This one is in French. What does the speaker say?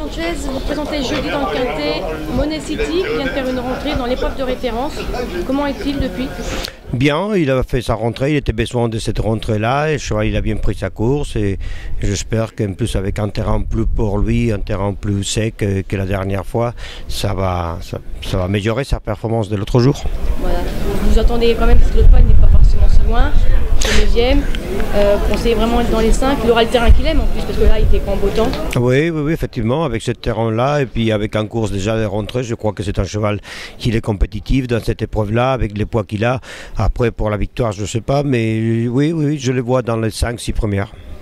Sanchez, vous présentez jeudi dans le Quintet Money City, qui vient de faire une rentrée dans l'épreuve de référence. Comment est-il depuis? Bien, il a fait sa rentrée, il était besoin de cette rentrée-là, et le cheval il a bien pris sa course, et j'espère qu'en plus avec un terrain plus pour lui, un terrain plus sec que la dernière fois, ça va améliorer sa performance de l'autre jour. Voilà. Vous attendez quand même, parce que l'autre fois il n'est pas forcément si loin, le 9e, conseillez vraiment être dans les 5, il aura le terrain qu'il aime en plus, parce que là il fait qu'en beau temps. Oui, effectivement, avec ce terrain-là, et puis avec un course déjà de rentrée, je crois que c'est un cheval qui est compétitif dans cette épreuve-là, avec les poids qu'il a. Après, pour la victoire, je ne sais pas, mais oui, je le vois dans les 5-6 premières.